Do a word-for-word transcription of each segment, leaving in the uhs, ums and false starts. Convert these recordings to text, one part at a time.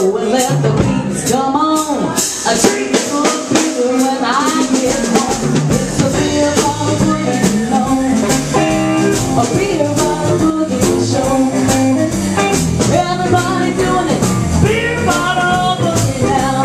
go and let the beats come on. A treat for a beer when I get home. It's a beer bottle boogie, you know. A beer bottle boogie show. Everybody doing it. Beer bottle boogie now.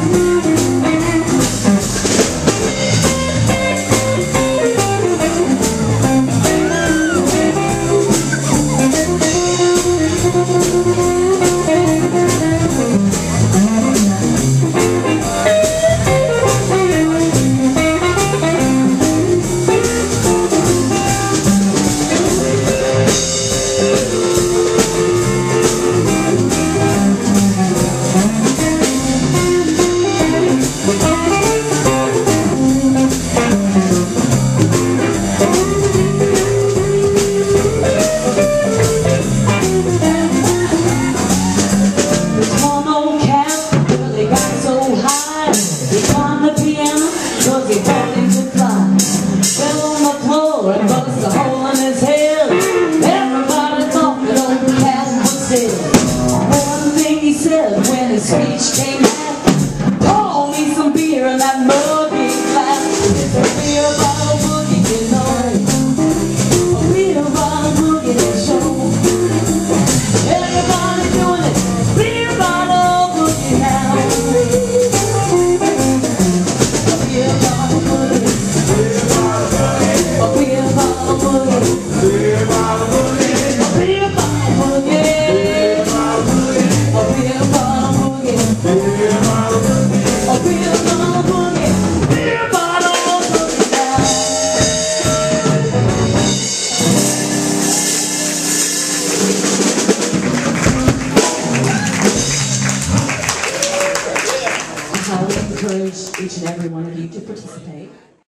When his speech came out, pour me some beer in that muggy glass. It's a beer bottle boogie, you know. A beer bottle boogie to show. Everybody doing it. Beer bottle boogie now. A beer bottle boogie. A beer bottle boogie. Beer bottle boogie. A beer bottle boogie. I highly encourage each and every one of you to participate.